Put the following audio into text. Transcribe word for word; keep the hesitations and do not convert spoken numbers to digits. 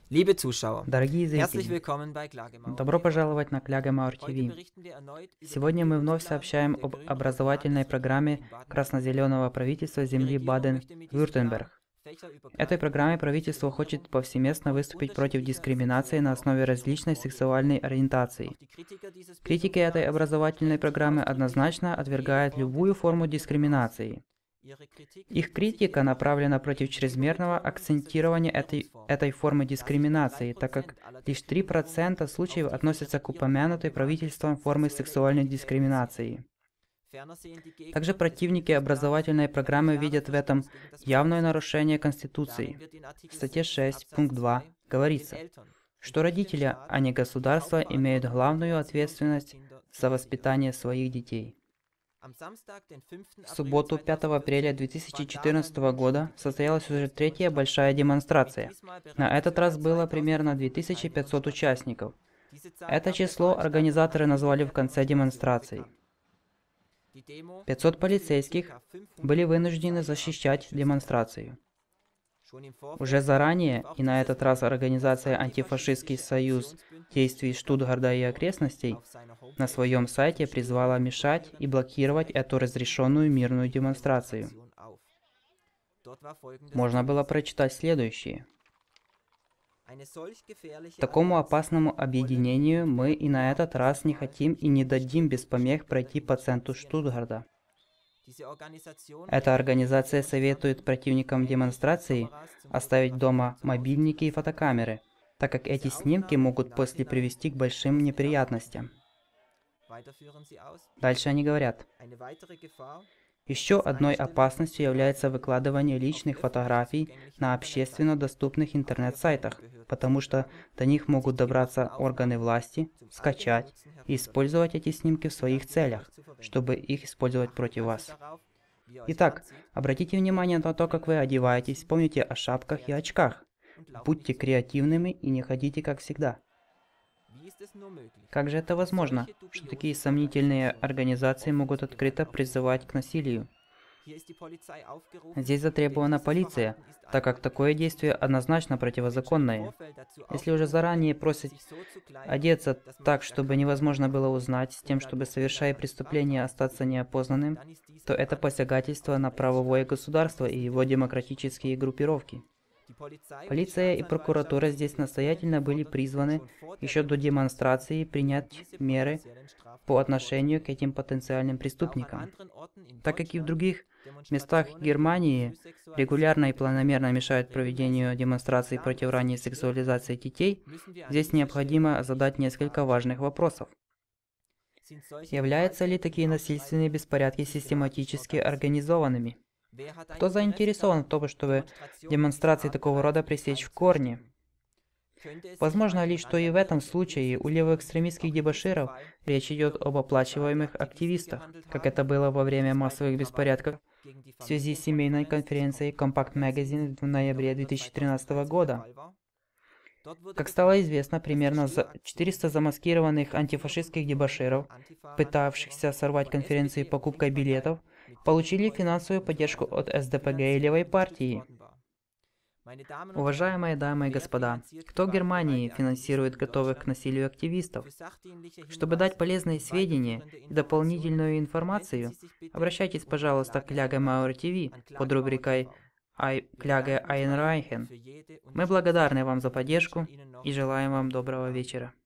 Liebe Zuschauer, Дорогие herzlich зрители, willkommen bei Klagemauer добро T V. пожаловать на Клягемауэр Heute ТВ. berichten wir erneut über die Сегодня мы вновь Bildungsplanung сообщаем der об grün-roten образовательной программе Landesregierung in Baden-Württemberg. красно-зеленого правительства Die земли Regierung möchte mit diesem Plan Баден-Вюртемберг. fächerübergreifend Этой программе gegen правительство хочет Diskriminierung повсеместно aufgrund выступить против unterschiedlicher дискриминации на sexueller основе Orientierung различной vorgehen. сексуальной ориентации. Auch die Kritiker dieses Критики этой Bildungsplans образовательной stellen sich программы ausdrücklich однозначно gegen jede отвергают Form der любую форму Diskriminierung aus. дискриминации. Ihre Kritik Их richtet sich критика jedoch направлена против gegen die чрезмерного Überbetonung dieser акцентирования этой, Diskriminierungsform, этой формы da sich nur drei дискриминации, так как Prozent aller лишь три процента Diskriminierungen случаев auf die относятся к von der Regierung упомянутой angewandte правительством формы sexuelle сексуальной Identität beziehen. дискриминации. Ferner sehen die Gegner Также des противники Bildungsplans образовательной einen программы klaren видят в этом Verstoß gegen das явное Verfassungsrecht. нарушение Darin Конституции. wird in В Artikel статье sechs шесть, Absatz пункт два zwei den говорится, Eltern что und nicht dem родители, Staat а не die государство, имеют Hauptverantwortung главную für die Erziehung ihrer ответственность Kinder за zusichern. воспитание своих детей. Am Samstag, den fünften В April субботу, пятого апреля две тысячи четырнадцатого года, состоялась уже третья большая демонстрация. На этот раз было примерно две тысячи пятьсот участников. Это число организаторы назвали в конце демонстрации. пятьсот полицейских были вынуждены защищать демонстрацию. Уже заранее, и на этот раз организация «Антифашистский союз действий Штутгарта и окрестностей» на своем сайте призвала мешать и блокировать эту разрешенную мирную демонстрацию. Можно было прочитать следующее. Такому опасному объединению мы и на этот раз не хотим и не дадим без помех пройти по центру Штутгарта. Эта организация советует противникам демонстрации оставить дома мобильники и фотокамеры, так как эти снимки могут после привести к большим неприятностям. Дальше они говорят. Еще одной опасностью является выкладывание личных фотографий на общественно доступных интернет-сайтах, потому что до них могут добраться органы власти, скачать и использовать эти снимки в своих целях, чтобы их использовать против вас. Итак, обратите внимание на то, как вы одеваетесь, помните о шапках и очках. Будьте креативными и не ходите как всегда. Как же это возможно, что такие сомнительные организации могут открыто призывать к насилию? Здесь затребована полиция, так как такое действие однозначно противозаконное. Если уже заранее просят одеться так, чтобы невозможно было узнать, с тем, чтобы, совершая преступление, остаться неопознанным, то это посягательство на правовое государство и его демократические группировки. Полиция и прокуратура здесь настоятельно были призваны еще до демонстрации принять меры по отношению к этим потенциальным преступникам. Так как и в других местах Германии регулярно и планомерно мешают проведению демонстраций против ранней сексуализации детей, здесь необходимо задать несколько важных вопросов. Являются ли такие насильственные беспорядки систематически организованными? Кто заинтересован в том, чтобы демонстрации такого рода пресечь в корне? Возможно ли, что и в этом случае у левоэкстремистских дебоширов речь идет об оплачиваемых активистах, как это было во время массовых беспорядков в связи с семейной конференцией Compact Magazine в ноябре две тысячи тринадцатого года? Как стало известно, примерно четыреста замаскированных антифашистских дебоширов, пытавшихся сорвать конференции покупкой билетов, получили финансовую поддержку от эс дэ пэ гэ и левой партии. Уважаемые дамы и господа, кто в Германии финансирует готовых к насилию активистов? Чтобы дать полезные сведения и дополнительную информацию, обращайтесь, пожалуйста, к Клягемауэр ТВ под рубрикой «Клage Einreichen». Мы благодарны вам за поддержку и желаем вам доброго вечера.